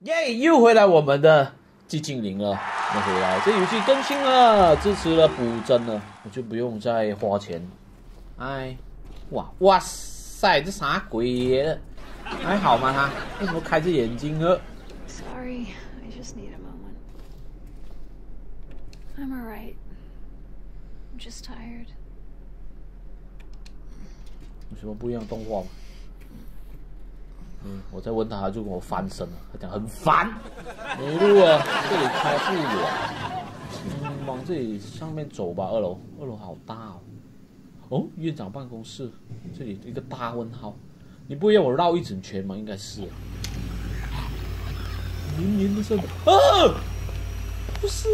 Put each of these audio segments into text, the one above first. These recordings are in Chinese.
耶！又回来我们的寂静岭了。我们回来，这游戏更新了，支持了补帧了，我就不用再花钱。哎，哇塞，这啥鬼耶？还好吗他？为什么开着眼睛呢 ？Sorry, I just need a moment. I'm alright. I'm just tired. 有什么不一样的动画吗？我在问他，他就跟我翻身了，他讲很烦。没路啊，这里开不了。往这里上面走吧，二楼好大哦。哦，院长办公室，这里一个大问号。你不会要我绕一整圈吗？应该是。绵绵的声啊，不是。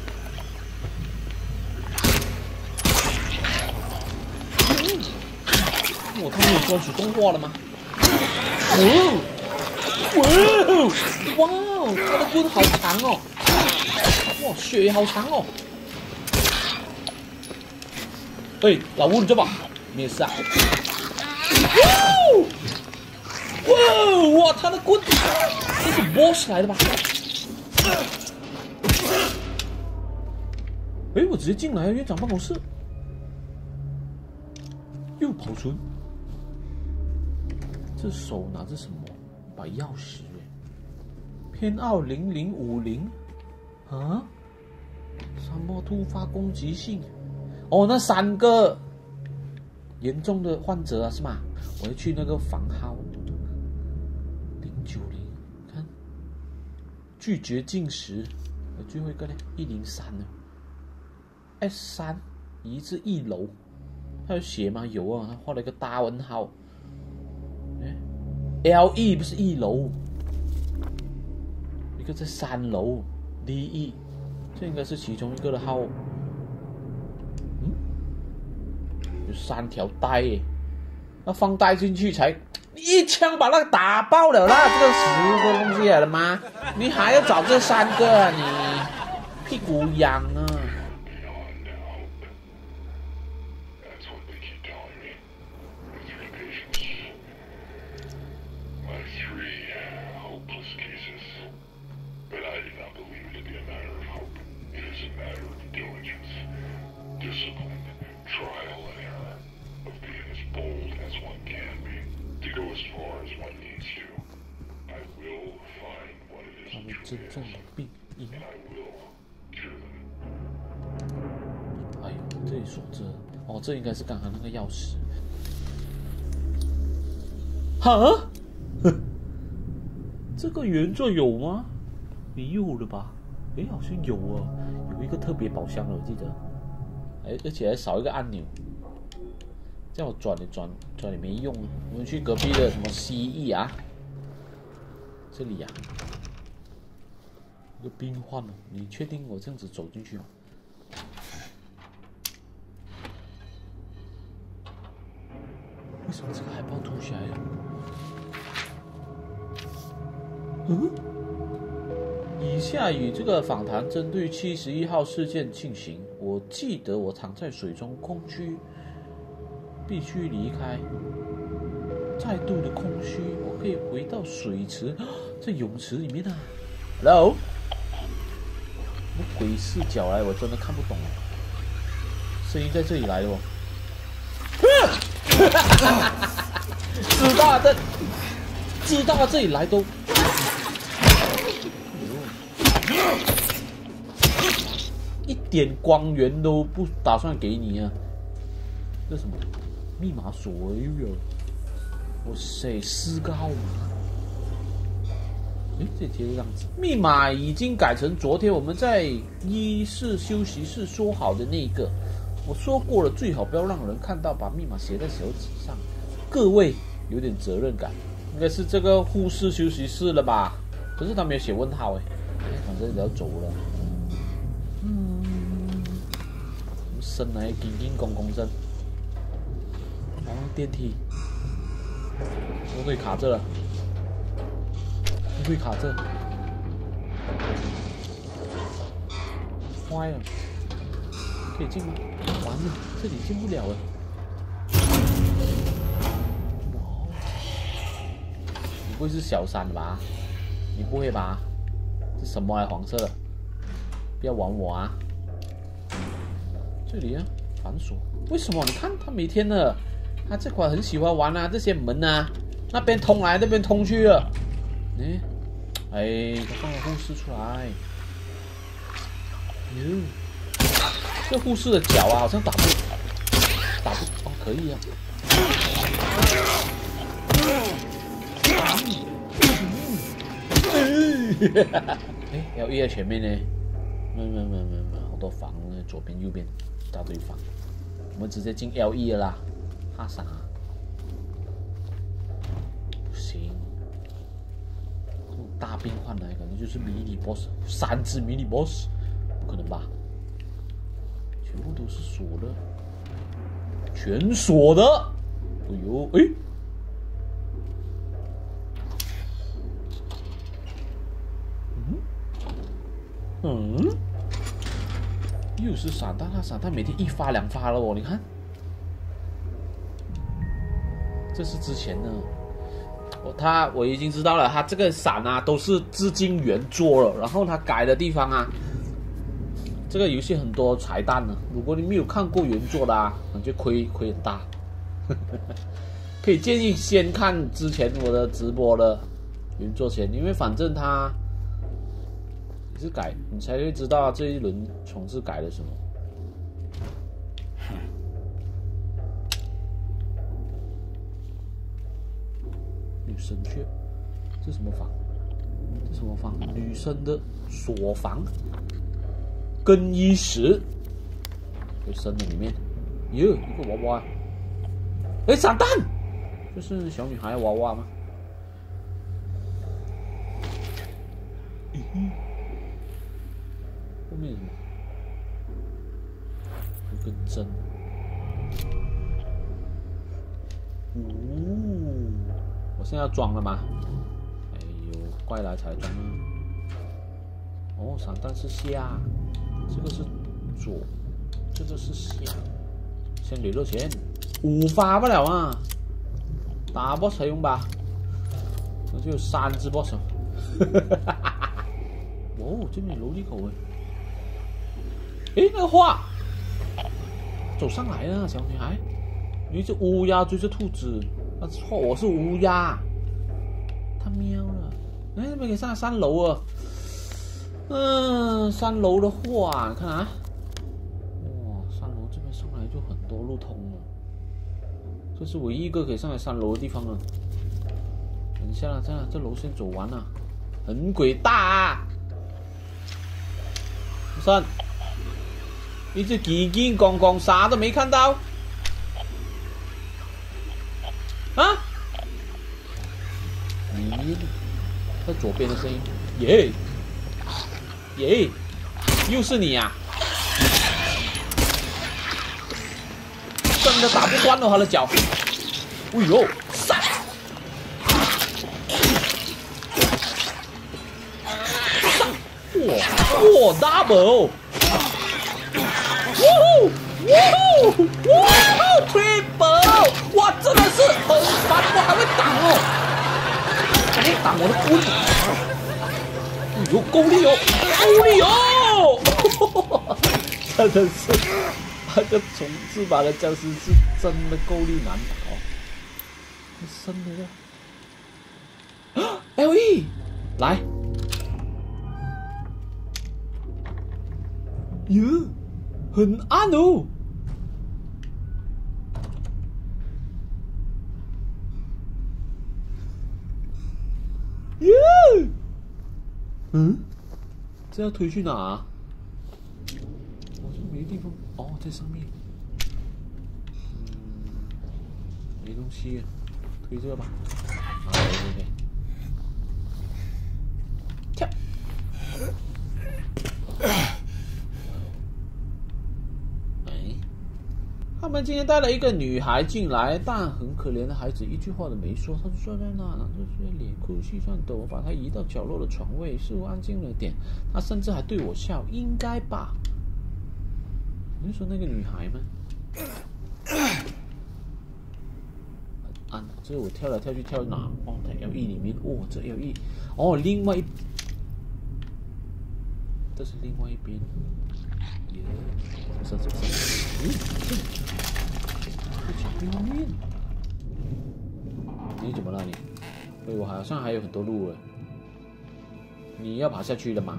他们有专属动画了吗？哇，他的棍好长哦！哇，血也好长哦！哎，老吴你这把没事啊？哇，他的棍这是 boss 来的吧？哎，我直接进来院长办公室，又跑出。这手拿着什么？一把钥匙耶，偏奥0050啊？什么突发攻击性？哦，那3个严重的患者啊，是吗？我要去那个房号090，看拒绝进食，最后一个呢103呢 ，S3移至1楼，他有写吗？有啊，他画了一个大问号。LE 不是1楼，一个在3楼 DE， 这应该是其中一个的号。有3条带耶，那放带进去才一枪把那个打爆了啦！这个10个东西来了吗？你还要找这3个啊？你屁股痒啊！他们真正的病因。哎呦，这里锁着。哦，这应该是刚刚那个钥匙。哈？这个原作有吗？没有了吧？诶，好像有啊，有一个特别宝箱的，我记得。哎，而且还少一个按钮。这样我转也没用啊。我们去隔壁的什么蜥蜴啊？这里呀、一个病患哦，你确定我这样子走进去吗？为什么这个海报凸起来了？以下与这个访谈针对71号事件进行。我记得我躺在水中空虚，必须离开。再度的空虚，我可以回到水池，在泳池里面啊。Hello， 什么鬼视角来？我真的看不懂。声音在这里来的哦。知道这里来都。一点光源都不打算给你啊！这什么密码锁又有？哇塞，4个号码！哎，这贴这样子，密码已经改成昨天我们在1室休息室说好的那个。我说过了，最好不要让人看到，把密码写在手指上。各位有点责任感，应该是这个护士休息室了吧？可是他没有写问号哎，反正要走了。生来叮叮公公针，然后电梯，我会卡这了，我会卡这，坏了，可以进吗？完了，这里进不了了。哇，不会是小三吧？ 你不会吧？这什么啊？黄色的，不要玩我啊！这里啊，反锁。为什么？你看他每天的，他这款很喜欢玩啊，这些门啊，那边通来，那边通去的。哎，他放了护士出来。哟，这护士的脚啊，好像打不哦，可以啊。哎，LE 在前面呢。没，好多房呢，左边右边一大堆房。我们直接进 LE 了啦，怕啥？不行，这种大变换来，感觉就是迷你 boss， 3只迷你 boss， 不可能吧？全部都是锁的，全锁的。哎呦，哎。又是散弹，那散弹每天1发2发了哦，你看，这是之前的，我已经知道了，他这个伞啊都是致敬原作了，然后他改的地方啊，这个游戏很多彩蛋呢，如果你没有看过原作的啊，那就亏很大，可以建议先看之前我的直播的原作先，因为反正他。是改，你才会知道这一轮重置改了什么。女生穴，这什么房？这什么房？女生的锁房，更衣室。在深的里面，哟，一个娃娃。哎，散弹，这是小女孩娃娃吗？后面什么？有根针。我现在要装了吗？哎呦，怪来才装啊！哦，散弹是下，这个是左，这个是下。先留着钱，5发不了啊！打 boss 才用吧？那就有3只 boss。哦，这边有楼梯口哎。诶，那个画走上来了，小女孩，有一只乌鸦追着兔子，啊错，我是乌鸦，它喵了。哎，那边可以上3楼啊。3楼的话，你看啊，哇，3楼这边上来就很多路通了，这是唯一一个可以上来3楼的地方了。等一下啦，这楼先走完了，很鬼大啊！3。一直叽叽咣咣，啥都没看到。啊！咦，在左边的声音，耶耶，又是你呀、真的打不断了他的脚。哎呦，杀！哇 ，double！ 哇 ，triple！ 哇，真的是很烦，我还会挡哦，还会挡我的棍。哎呦，够力哦，够力哦！真的是，那个重置版的僵尸是真的够力难打哦。真的啊 ，LE， 来，哟。很暗哦！耶！这要推去哪、啊？好像没地方。哦，在上面。没东西，推这个吧。啊，对。跳。他们今天带了一个女孩进来，但很可怜的孩子一句话都没说，她就坐在那，就是脸哭气颤抖。我把她移到角落的床位，似乎安静了点。她甚至还对我笑，应该吧？你是说那个女孩吗？ 按，这我跳来跳去跳哪？哦，在 LE 里面，哦，这 LE， 哦，另外一，这是另外一边。耶，这，这前面，你怎么了你？对我好像还有很多路哎，你要爬下去了吗？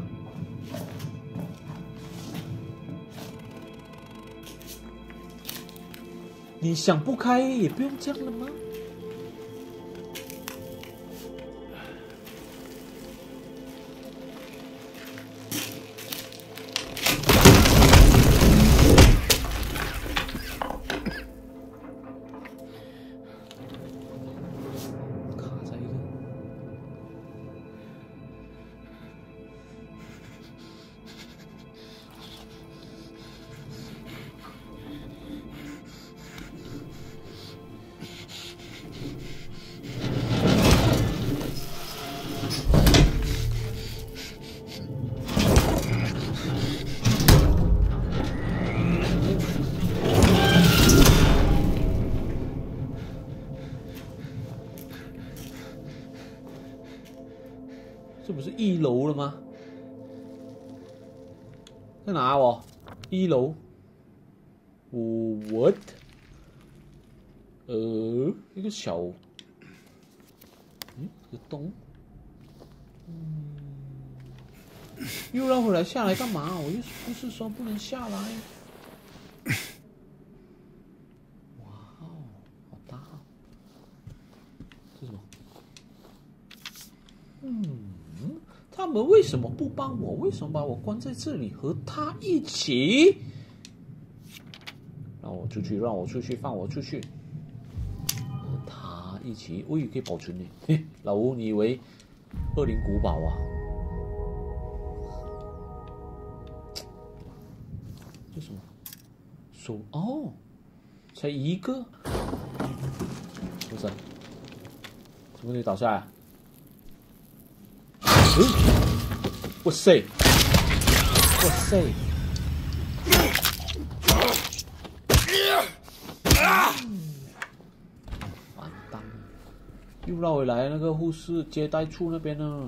你想不开也不用这样了吗？卡在一个。这不是1楼了吗？在哪哦？1楼。What？ 一个小，有洞。又绕回来下来干嘛？我又不是说不能下来。哇哦，好大哦！这是什么？他们为什么不帮我？为什么把我关在这里和他一起？让我出去，让我出去，放我出去。和他一起，可以保存呢。嘿，老吴，你以为恶灵古堡啊？这什么？手哦，才一个，不是？什么东西倒下来？哇塞！哇塞！完蛋了！又绕回来那个护士接待处那边呢。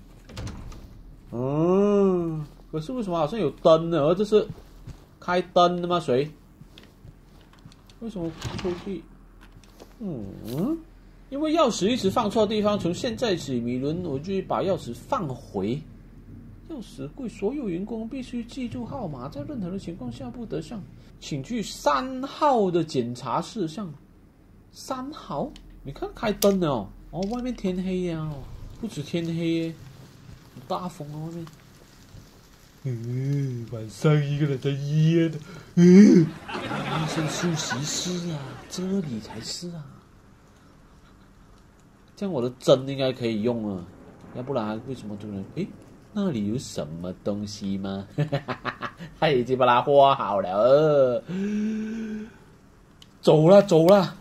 可是为什么好像有灯呢？这是开灯的吗？谁？为什么抽屉？因为钥匙一直放错地方，从现在起，米伦，我就把钥匙放回钥匙柜。所有员工必须记住号码，在任何的情况下不得上。请去3号的检查室上。3号？你看开灯了哦。哦，外面天黑呀、哦，不止天黑耶，大风啊外面。晚上一个人在医院的。医生休息室啊，这里才是啊。这样我的针应该可以用了，要不然为什么突然？那里有什么东西吗？他已经把它画好了。走了，走了。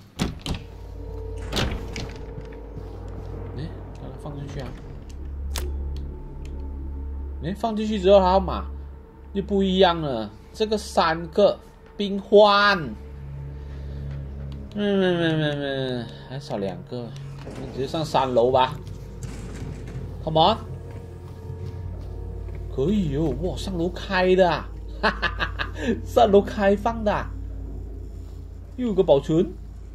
把它放进去啊。放进去之后，号码就不一样了。这个3个冰换，还少2个。直接上3楼吧 ，Come on， 可以哦，哇，上楼开的、啊，哈哈哈，上楼开放的、啊，又有个保存。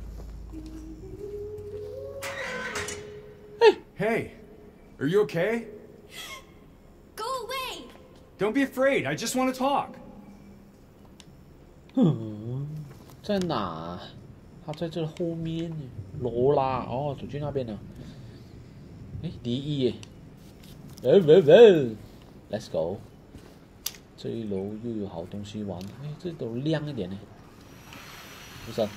Hey, are you okay? Go away! Don't be afraid. I just want to talk. 在哪？他在这后面呢。罗拉哦，走去那边了。第一耶。Let's go。这一楼又有好东西玩。这都亮一点呢。不是。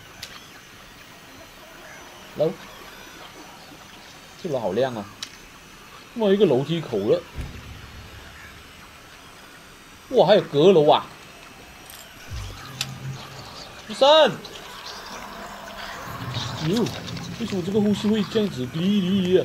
楼。这楼好亮啊！哇，一个楼梯口了。哇，还有阁楼啊！医生。为什么这个护士会这样子滴？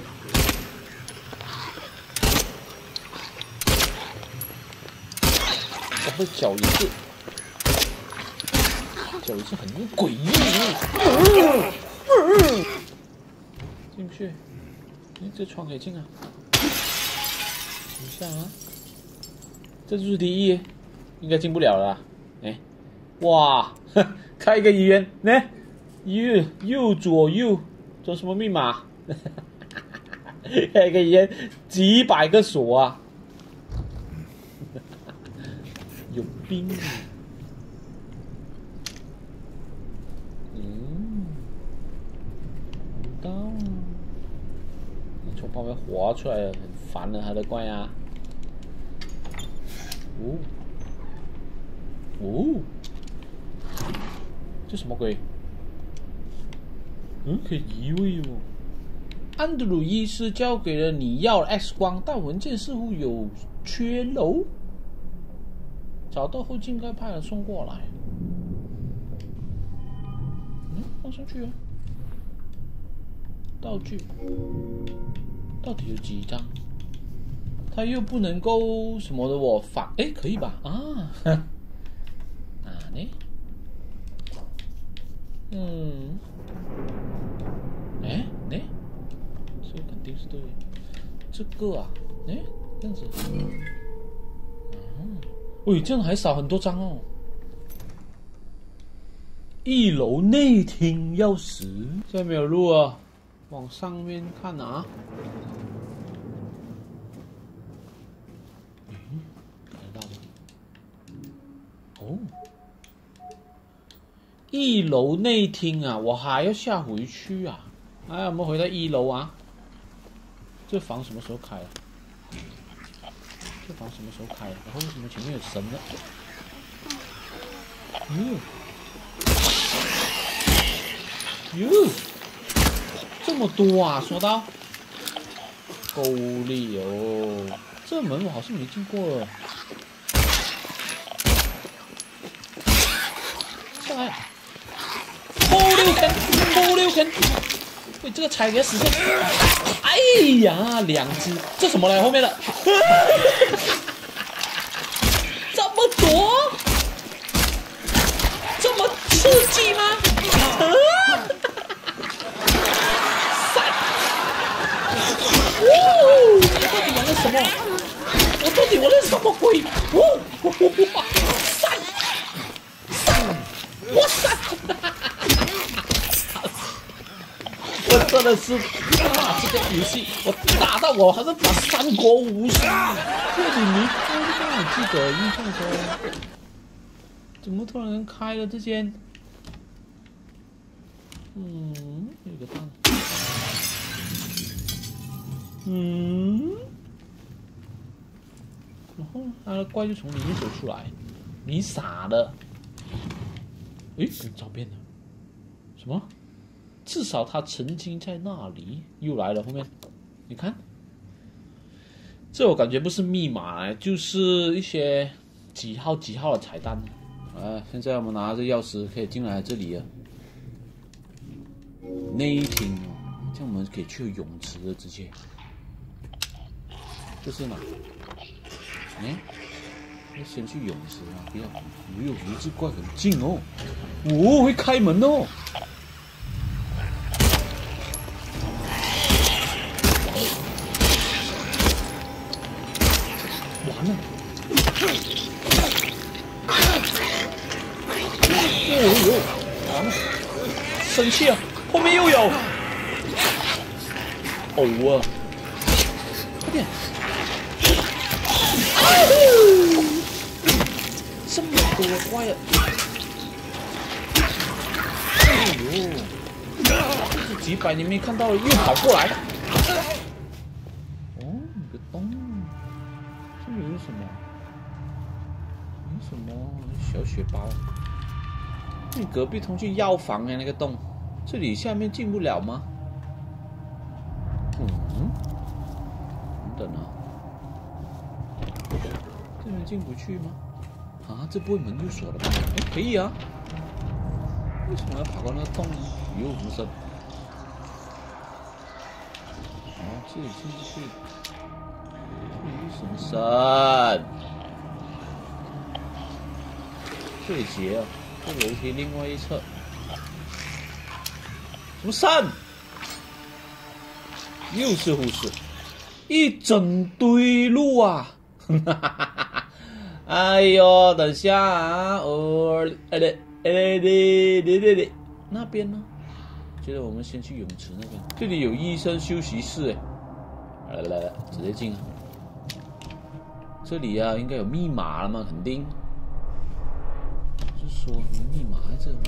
我的脚也是很诡异。 进不去。哎，这窗可以进啊。等一下啊，这就是第一，应该进不了了啦。哎，哇，开一个医院，来，右左右，这什么密码？开一个医院，几百个锁啊！有病啊！到，从旁边滑出来了，很烦的，他的怪啊！这什么鬼？可以移位哦。安德鲁医师交给了你要的 X 光，但文件似乎有缺漏。找到后尽快派人送过来。放上去啊。道具到底有几张？他又不能够什么的我反可以吧？啊，呢？这个肯定是对。这个啊，这样子。这样还少很多张哦。一楼内厅钥匙，现在没有路啊，往上面看啊。看得到吗？一楼内厅啊，我还要下回去啊。我们回到一楼啊。这房什么时候开啊？这房什么时候开？然后为什么前面有神呢？这么多啊！说到够力哦，这门我好像没进过了。上来，后六坑！喂，这个踩给死去！哎呀，两只，这什么来？后面的，这么多，这么刺激吗？我到底玩了什么鬼？哇塞！我真的是这个游戏，我打到我还是打三国无双。这里没开的，我记得印象中，怎么突然开了这间？有个蛋。然后他的怪就从里面走出来，你傻的？跟照片呢？什么？至少他曾经在那里。又来了，后面，你看，这我感觉不是密码，就是一些几号的彩蛋。现在我们拿着钥匙可以进来这里了。内厅哦，这样我们可以去泳池了，直接。这是哪？要先去泳池啊！不要，离这怪很近哦。会开门哦。完了！完了！生气啊！后面又有。快点！这么多怪了！这几百你没看到了，又跑过来了。有个洞，这里有什么？有什么小血包？你隔壁通去药房那个洞，这里下面进不了吗？等等啊，这边进不去吗？这不会门就锁了吧？可以啊。为什么要跑到那个洞呢？有什么声？这里进不去，有什么声？这里结啊，这楼梯另外一侧。 什么山？又是护士，一整堆路啊！哎呦，等下啊，那边呢？觉得我们先去泳池那边，这里有医生休息室哎，来，直接进啊！这里啊，应该有密码了嘛，肯定。是说有密码在这吗？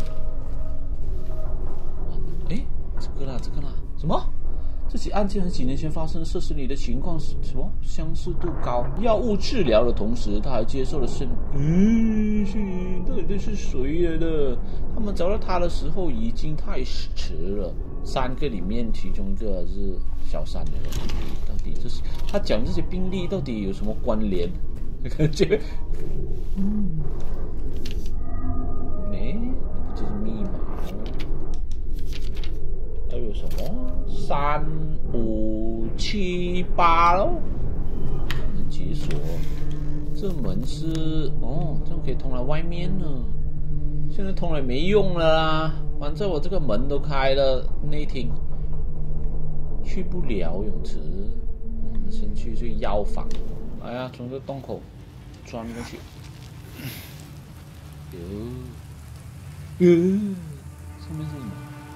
哎，这个啦，什么？这起案件和几年前发生的设施里的情况是什么？相似度高。药物治疗的同时，他还接受了到底这是谁来的？他们找到他的时候已经太迟了。3个里面，其中一个是小3的人。到底这是他讲这些病例到底有什么关联？感觉，这是密码。还有什么3、5、7、8咯？能解锁。这门是这样可以通来外面呢。现在通了没用了啦，反正我这个门都开了，内厅去不了泳池。先去这药房。来呀，从这洞口钻过去。上面是什么？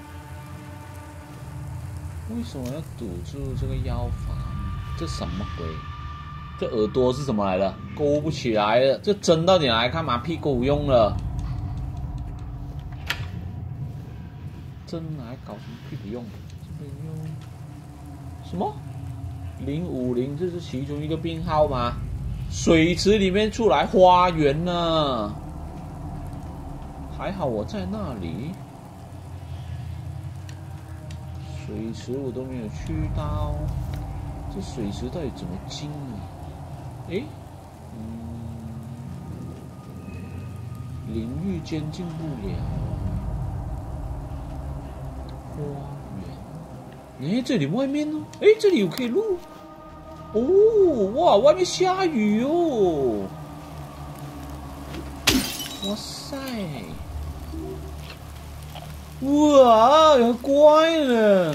为什么要堵住这个药房？这什么鬼？这耳朵是什么来的？勾不起来了。这针到底拿来干嘛？屁股用了。针拿来搞什么屁股用？这边用什么？050，这是其中一个病号吗？水池里面出来花园呢。还好我在那里。水池我都没有去到，这水池到底怎么进啊？淋浴间进不了。花园，这里外面呢？这里有可以录。哇，外面下雨哦！哇塞！哇，有怪了！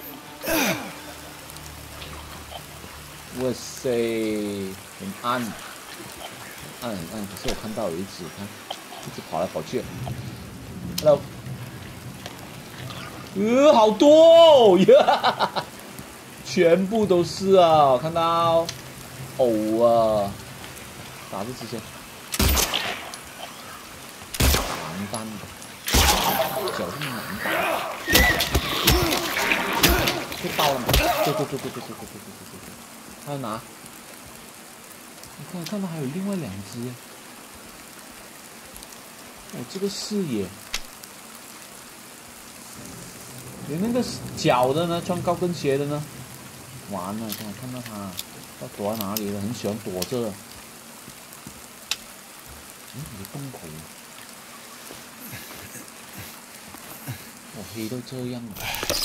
哇塞，很暗，很暗。可是我看到有一只，看，一直跑来跑去。Hello， 好多哦！全部都是啊，我看到。打这之前，完蛋了。脚这么难打，就到了嘛？对，还要拿。你看到还有另外2只。这个视野，连那个脚的呢，穿高跟鞋的呢，完了，看到他，他躲在哪里了？很喜欢躲着。有洞口。黑到这样了！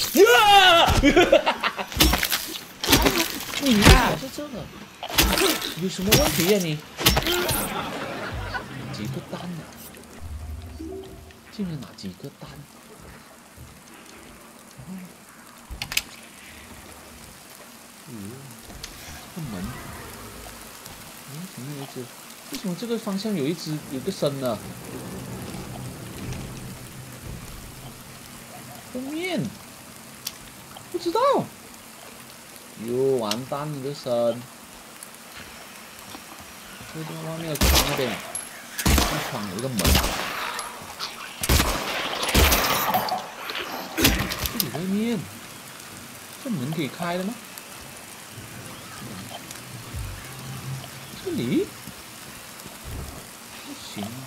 你啊，在这个有什么问题呀你？几个蛋呢？竟然拿几个蛋？这个门，前面有一只，为什么这个方向有个声呢？后面不知道，完蛋了，这声。这个外面的窗那边，那窗有一个门。这里外面，这门可以开的吗？这里不行啊。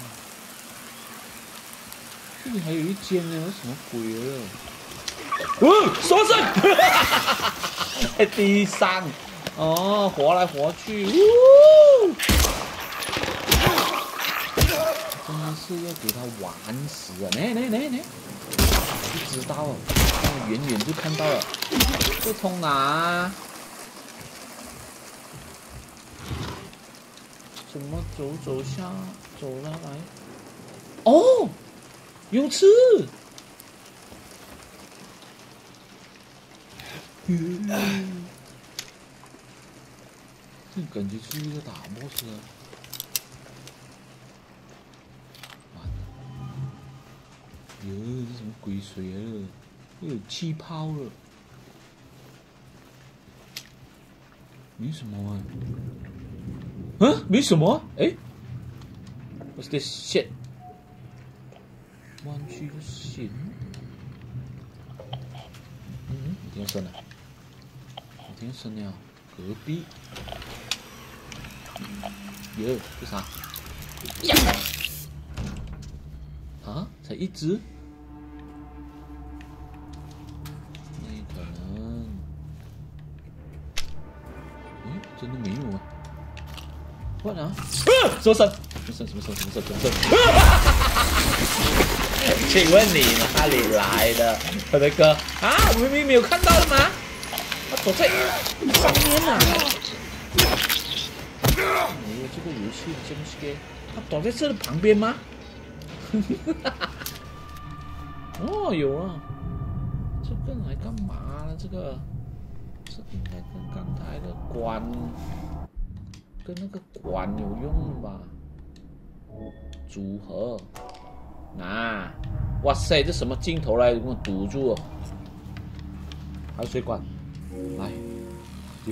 这里还有一间呢，什么鬼了？什么声？在地上，活来活去，真的是要给他玩死啊！来，就知道了，远远就看到了，这从哪？怎么走下走了来？泳池！ 这感觉是一个大 boss 啊！完了，哟，这什么鬼水来了？又有气泡了。没什么啊。啊，没什么。哎 ，What's this shit？ 弯曲的线。我听声了，我听声了，隔壁。哟，这啥？呀！啊，才一只？那可能。诶，真的没有啊？what 啊？什么声？什么声？请问你哪里来的，我的哥？啊，我明明没有看到的吗？他躲在上面啊！没有这个游戏的东西，他躲在这的旁边吗？哦，有啊，这个来干嘛呢？这个应该跟刚才的管，跟那个管有用吧？组合。啊！哇塞，这什么镜头来？给我堵住哦！还有水管，来，哟，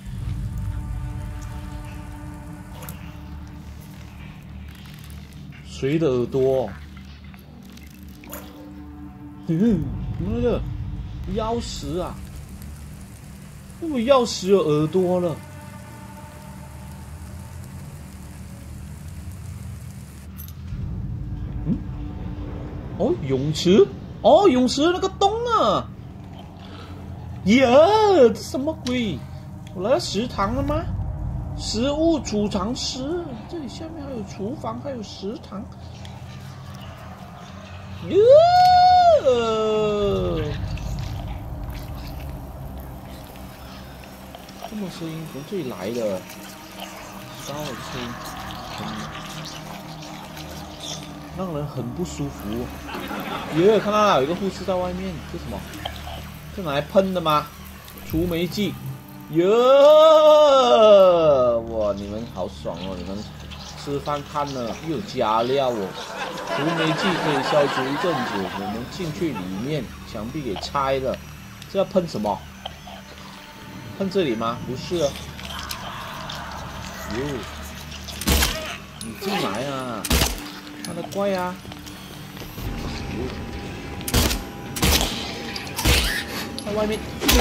谁的耳朵？什么的？钥匙啊！我钥匙有耳朵了。哦，泳池，哦，泳池那个洞啊！呀，这什么鬼？我来到食堂了吗？食物储藏室，这里下面还有厨房，还有食堂。哟，这么声音从这里来的，烧的声音。让人很不舒服。耶，看到了，有一个护士在外面，这什么？这拿来喷的吗？除霉剂。耶！哇，你们好爽哦！你们吃饭看了又有加料哦。除霉剂可以消除一阵子，我们进去里面，墙壁给拆了。这要喷什么？喷这里吗？不是啊。哟，你进来啊！看得怪啊！在外面早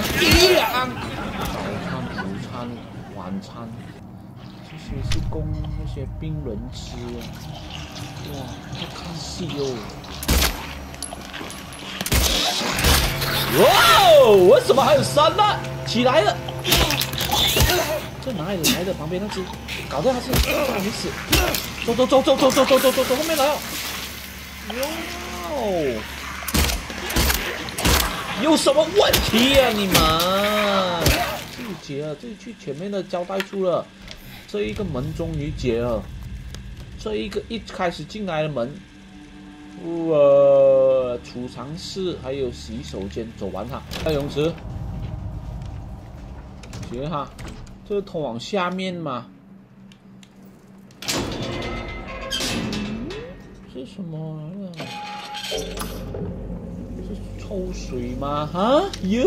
餐、午餐、晚餐，这些是供那些病人吃啊！哇，在看戏哦！哇哦，为什么还有3呢？起来了！这哪里来的？旁边那只，搞掉他是，没死。走，后面来哦！哇哦，有什么问题呀、你们？这里解了，这里去前面的交代处了，这一个门终于解了，这一个一开始进来的门，储藏室还有洗手间，走完它，还有泳池，解哈，这是通往下面吗？这是什么来了？是抽水吗？啊哟！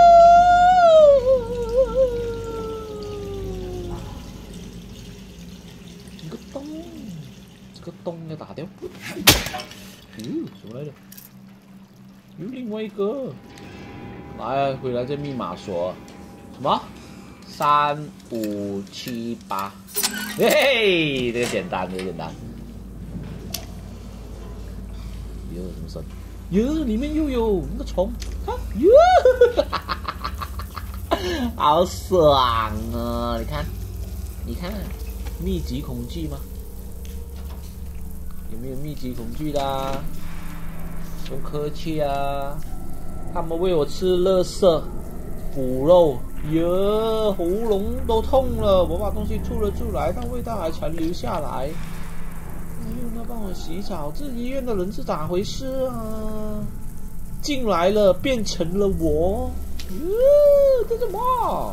这个洞，这个洞要打掉。什么来着？有另外一个。来，回来这密码锁。什么？3578。嘿嘿，这个简单，这个简单。哟，什么声？哟，里面又有那个虫，啊，哟，好爽啊！你看，密集恐惧吗？有没有密集恐惧的啊？不客气啊！他们喂我吃垃圾、腐肉，哟，喉咙都痛了，我把东西吐了出来，但味道还残留下来。用他帮我洗澡，这医院的人是咋回事啊？进来了，变成了我。 这什么？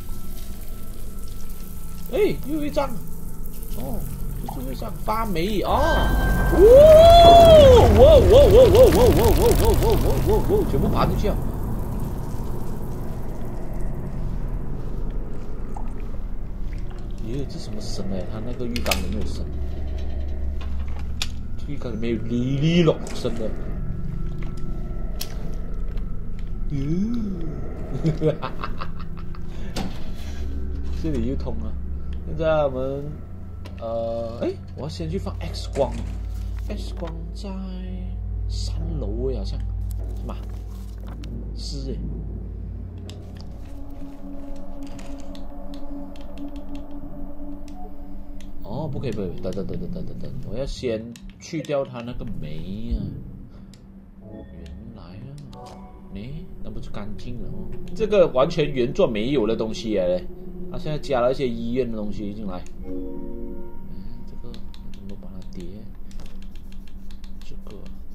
哎，又有一张。哦，这是一张发霉哦。哇！全部爬进去啊！咦，这什么声哎？它那个浴缸里面有声，浴缸里面有哩哩隆声的。这里又通了。现在我们我要先去放 X 光 ，X 光在3楼好像是吧？是哎。哦，不可以，等，我要先去掉它那个霉啊。原来啊，那不就干净了哦？这个完全原作没有的东西来嘞，他现在加了一些医院的东西进来。这个怎么把它叠？这个，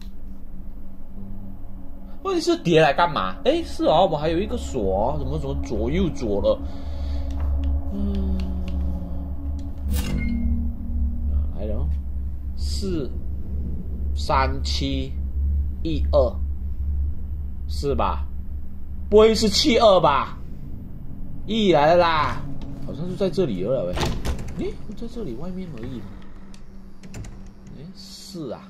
问题是叠来干嘛？哎，是哦，我还有一个锁，怎么左右左了？来了，4、3、7、1、2，是吧？不会是7、2吧？1来了啦，好像是在这里了喂。诶，在这里外面而已。4啊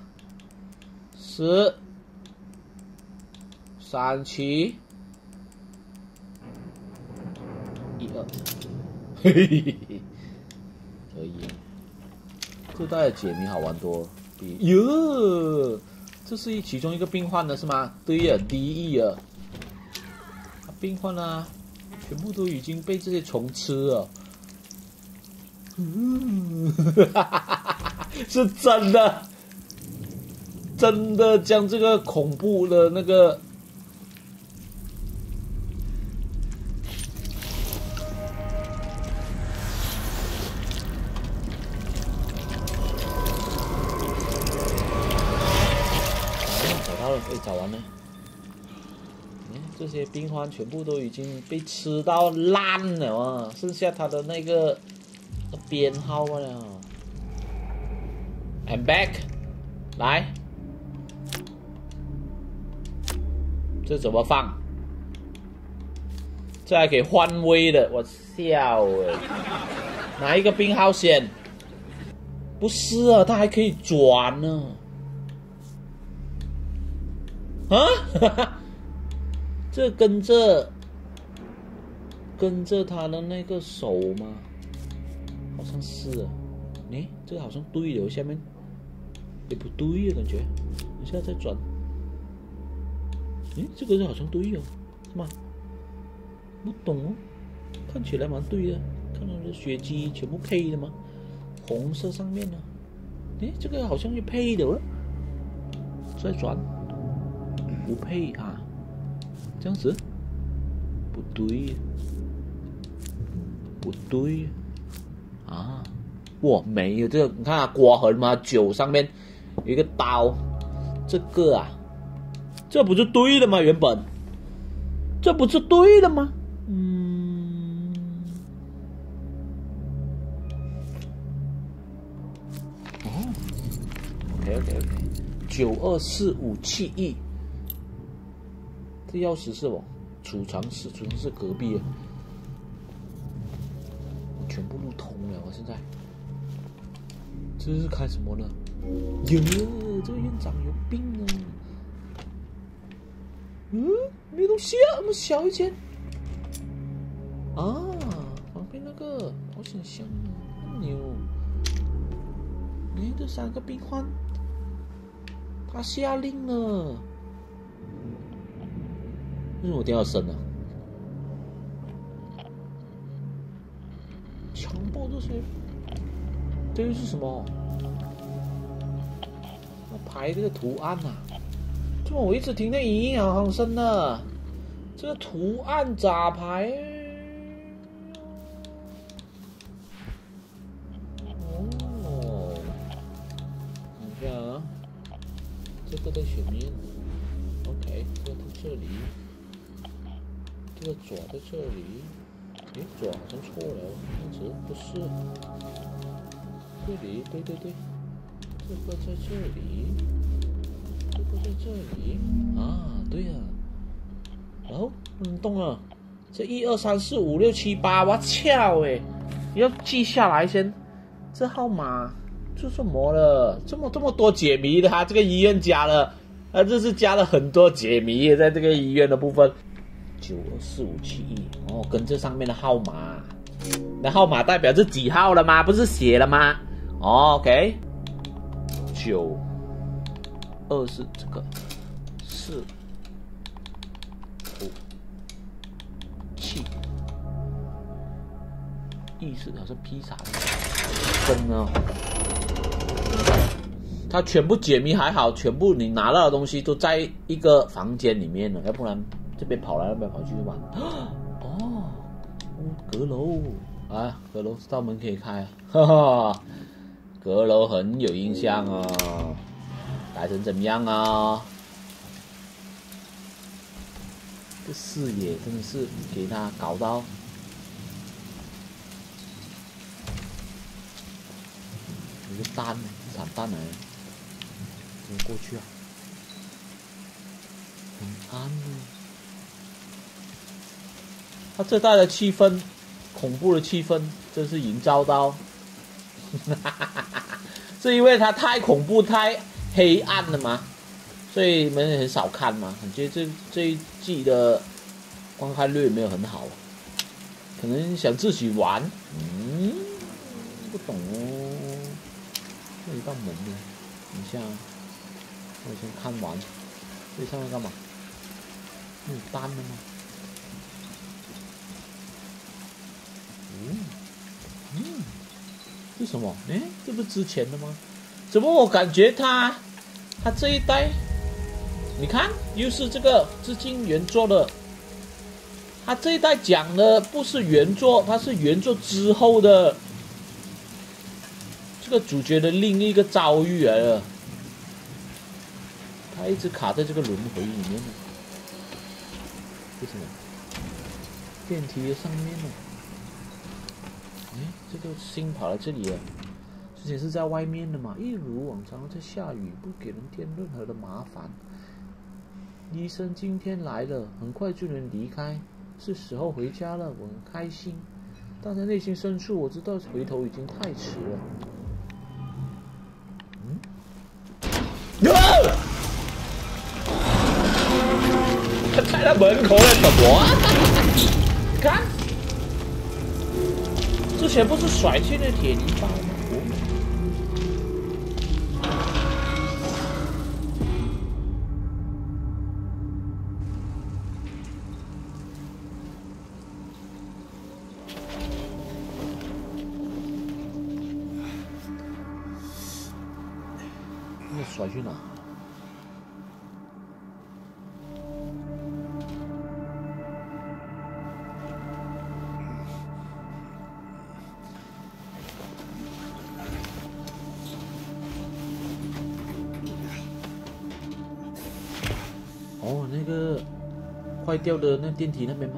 ，10、3、7、1、2，嘿嘿嘿嘿，可以。这代的解谜好玩多了。哟，这是其中一个病患的是吗？对呀，DE啊，病患啊，全部都已经被这些虫吃了。是真的，真的将这个恐怖的那个。找完了，这些病患全部都已经被吃到烂了啊，剩下他的那个编号了。I'm back， 来，这怎么放？这还可以换位的，我笑哎！哪一个病号先？不是啊，它还可以转呢。啊，这跟着他的那个手吗？好像是啊。诶，这个好像对了，下面也不对啊，感觉。我现在再转。诶，这个好像对哦，是吗？不懂哦，看起来蛮对的。看到这血迹全部配的吗？红色上面呢？诶，这个好像是配的了。再转。不配啊，这样子不对，不对啊！哇，没有这个，你看啊，刮痕嘛，9上面有一个刀，这个啊，这不是对的吗？原本这不是对的吗？哦 ，OK， 924571。这钥匙是什么？储藏室隔壁啊！我全部路通了，我现在。这是看什么呢？哟，这个院长有病啊！没东西啊，那么小一间。啊，旁边那个保险箱啊，牛。这3个病患，他下令了。为什么我电话声呢？强暴这些，这又是什么？那牌这个图案啊，怎么我一直听那隐隐好声呢？这个图案咋牌？哦，你看啊，这个在前面 ，OK， 这个在这里。 这个爪在这里。诶，爪好像错了，这样子不是。这里，对对对，这个在这里，这个在这里啊，对呀。然后动了，这1、2、3、4、5、6、7、8，我操诶！你要记下来先，这号码这什么了？这么多解谜的，他这个医院加了，这是加了很多解谜在这个医院的部分。9、2、4、5、7、1，哦，跟这上面的号码，那号码代表是几号了吗？不是写了吗？哦 ，OK， 9、2是这个，4、5、7。意思好像披萨的分呢，它全部解谜还好，全部你拿到的东西都在一个房间里面了，要不然这边跑来那边跑去玩。哦，阁楼啊，阁楼道门可以开，哈哈，阁楼很有印象啊，改成怎么样啊？这视野真的是给他搞到。有个蛋，散弹来，怎么过去啊？很暗呢。他这带的气氛，恐怖的气氛，真是营造到，是因为它太恐怖、太黑暗了嘛，所以你们很少看嘛。我觉得这一季的观看率没有很好，可能想自己玩，不懂哦。这一道门呢？等一下，我先看完。这上面干嘛？有单了吗？这什么？哎，这不是之前的吗？怎么我感觉他这一代，你看又是这个致敬原作的。他这一代讲的不是原作，它是原作之后的。这个主角的另一个遭遇来了，他一直卡在这个轮回里面呢。为什么？电梯的上面呢？哎，这个星跑来这里了。之前是在外面的嘛，一如往常在下雨，不给人添任何的麻烦。医生今天来了，很快就能离开，是时候回家了，我很开心。但在内心深处，我知道回头已经太迟了。他在他门口了，什么？你看，之前不是甩去那铁泥巴吗？那甩去哪？哦，那个坏掉的那电梯那边吗？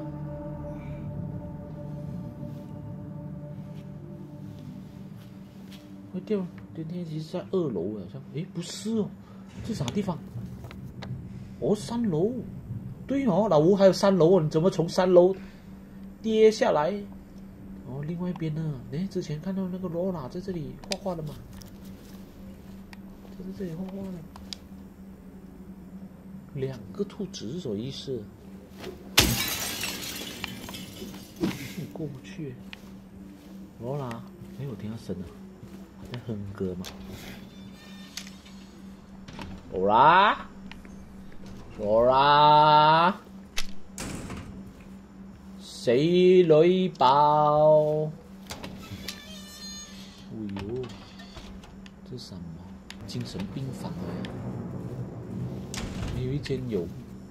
坏掉电梯其实在2楼好像，诶，不是哦，这啥地方？哦，3楼。对哦，老吴还有3楼哦，你怎么从3楼跌下来？哦，另外一边呢？诶，之前看到那个罗拉在这里画画的嘛，在这里画画的。2个兔子是什么意思？你过不去。罗拉，哎，我听到声了，还在哼歌嘛。罗拉，罗拉，死女宝。哎呦，这是什么？精神病房啊！有一间有，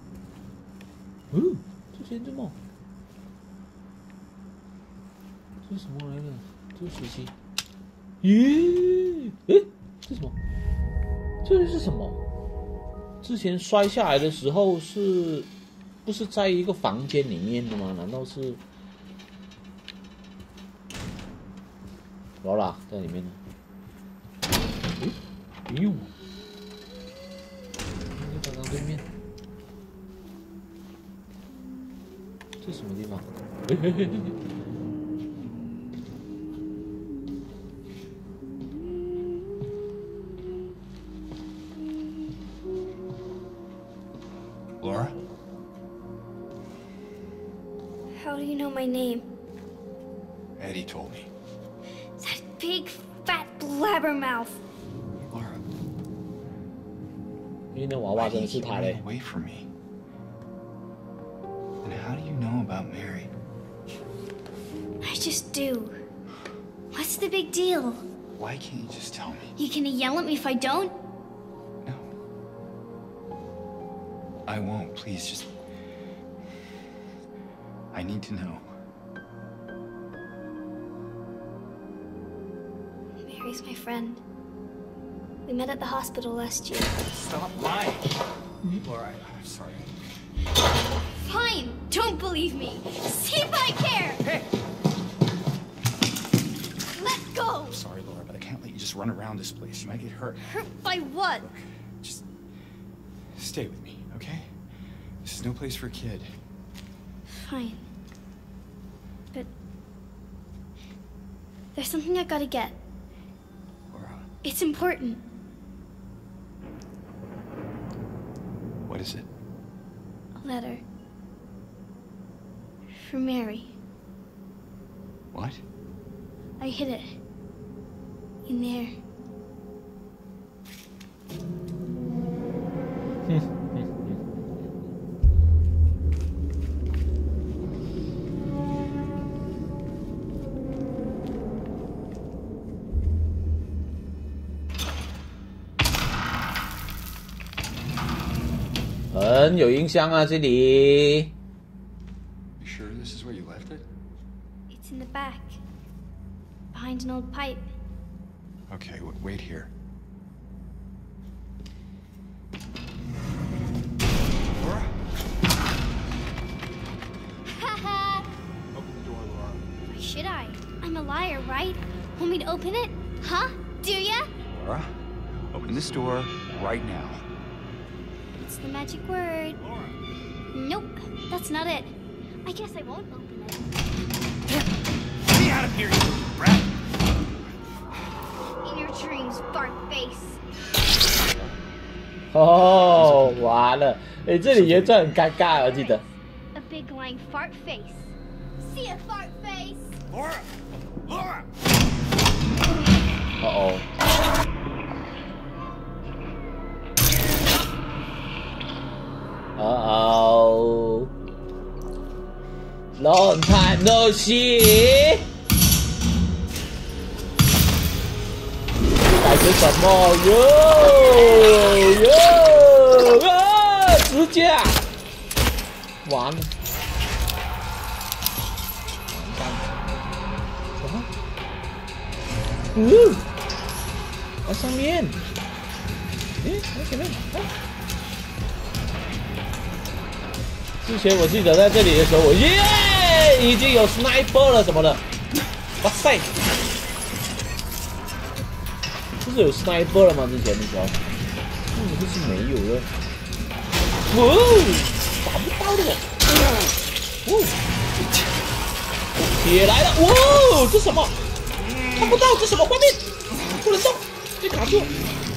这间怎么？这是什么来的？这是时期。咦？诶，这是什么？这是什么？之前摔下来的时候是不是在一个房间里面的吗？难道是劳拉在里面呢？哎呦，就刚刚对面，这是什么地方？嘿嘿嘿嘿。 Laura? How do you know my name? Eddie told me. That big, fat blabbermouth. Laura, 因为那娃娃 why 真 do 的 you 是 keep 他 running 嘞。 away from me? And how do you know about Mary? I just do. What's the big deal? Why can't you just tell me? You gonna yell at me if I don't? No. I won't. Please, just... I need to know. Mary's my friend. We met at the hospital last year. Stop lying. Laura, I'm sorry. Fine, don't believe me. See if I care. Hey! Let go. I'm sorry, Laura, but I can't let you just run around this place. You might get hurt. Hurt by what? Look, just stay with me, okay? This is no place for a kid. Fine. But there's something I gotta get. Laura, It's important. what is it? A letter. For Mary. What? I hid it. In there. 很有印象啊，这里。 You sure this is where you left it? It's in the back. Behind an old pipe. Okay, wait here. Laura? Haha! Open the door, Laura. Why should I? I'm a liar, right? Want me to open it? Huh? Do ya? Laura, open this door right now. It's the magic word. Laura! Nope, that's not it. I guess I won't open it. Get me out of here, you brat! In your dreams, fart face. 哦，完了！哎，这里原传很尴尬，我记得。 A big lying fart face. See a fart face? Laura! Laura! 哦。 哦，long time no see， 改成什么？哟啊！直接啊！完了，完蛋！什么？在上面。诶，在前面。啊 之前我记得在这里的时候，我已经有 sniper 了什么的，哇塞！不是有 sniper 了吗？之前的时候，这是没有了。哦，打不到的。哦，铁来了！哇，这什么？看不到，这什么画面？不能动，被卡住。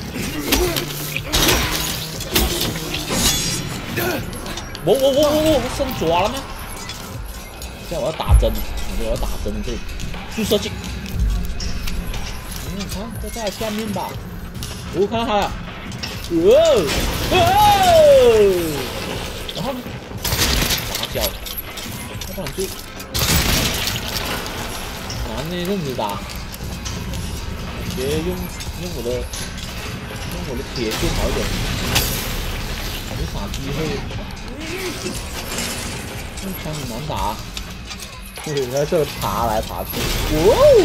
我伸爪了吗？现在我要打针，我要打针这里，注射器。看在下面吧。我看到他了。然后呢？打脚，要不然就难呢，这样子打。感觉用我的铁剑好一点，没啥机会。 这枪很难打，对，在这爬来爬去。哦，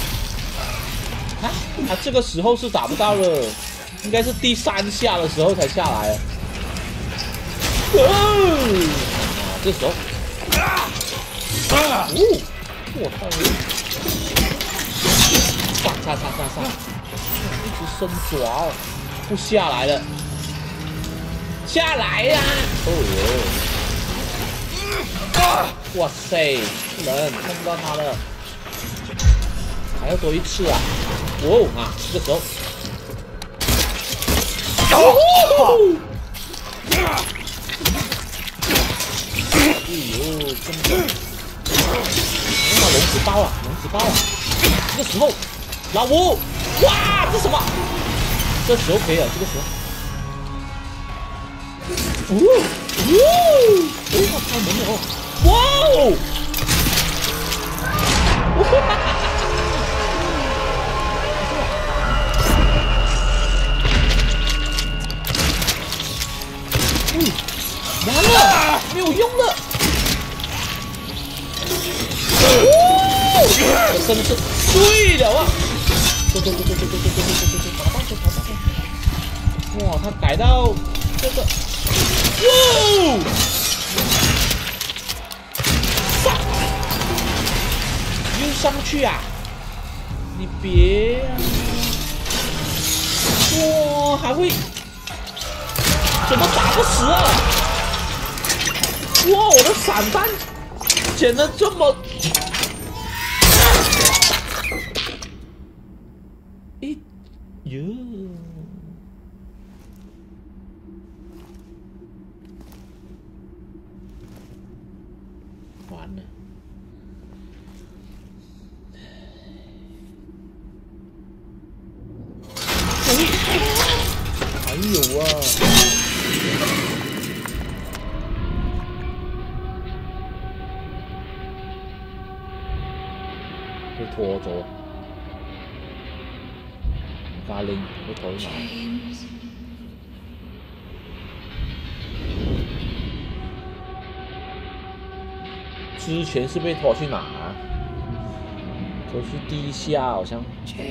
他这个时候是打不到了，应该是第3下的时候才下来。哦， 这时候，我操！上，一直伸爪哦，不下来了，下来呀！哇塞，人看不到他了，还要多一次啊！这个时候，真的，龙子包啊！这个时候，老吴，哇，这什么？这时候可以了，这个时候。我开门了哦！哇哦！完了，没有用了。我真的是对了啊！走，打哇，他改到这个，又上去啊！你别啊！哇，还会怎么打不死啊？哇，我的散弹捡得这么，完了。还有啊，被拖走，咖喱被拖走。之前是被拖去哪？拖去地下，好像。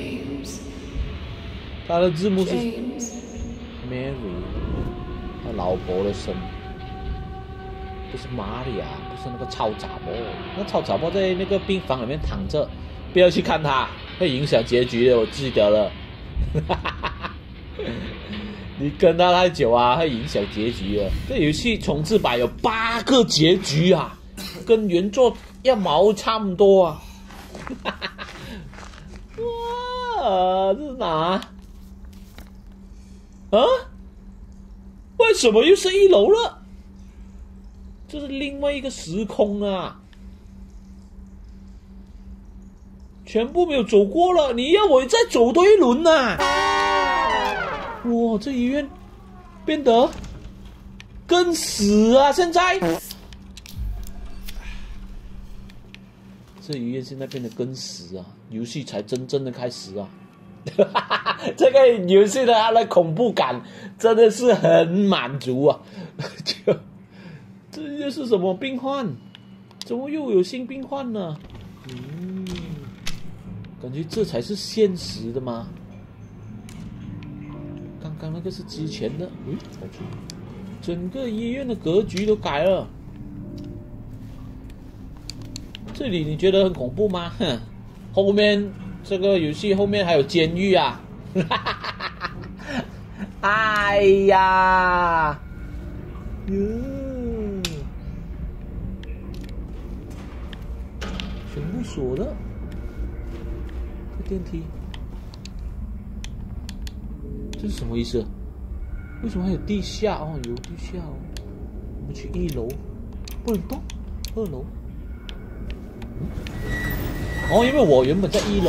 他的字幕是 Mary， 他老婆的声，不是玛利亚，不是那个超杂波。那超杂波在那个病房里面躺着，不要去看他，会影响结局的。我记得了，你跟他太久啊，会影响结局的。这游戏重置版有8个结局啊，跟原作要毛差不多啊。哇，这是哪？啊？为什么又是1楼了？这是另外一个时空啊！全部没有走过了，你要我再走多一轮呐？哇，这医院变得更死啊！现在，这医院现在变得更死啊！游戏才真正的开始啊！这个游戏的它的恐怖感真的是很满足啊！这又是什么病患？怎么又有新病患呢？感觉这才是现实的吗？刚刚那个是之前的，好处，整个医院的格局都改了。这里你觉得很恐怖吗？哼，后面。这个游戏后面还有监狱啊！哎呀，全部锁了。这电梯，这是什么意思？为什么还有地下？哦，有地下哦。我们去1楼，不能动。2楼。哦，因为我原本在1楼，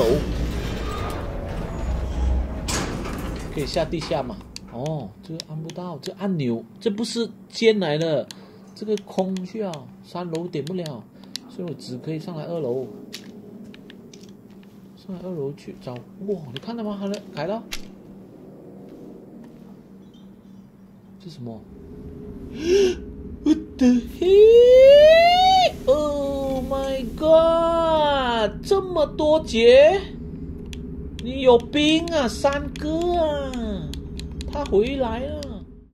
可以下地下嘛？哦，这个按不到，这按钮，这不是键来的，这个空去啊，3楼点不了，所以我只可以上来2楼，上来2楼去找。哇，你看到吗？还能改到，这什么 ？What the hell？Oh my god！ 这么多节，你有病啊，3哥啊！他回来了。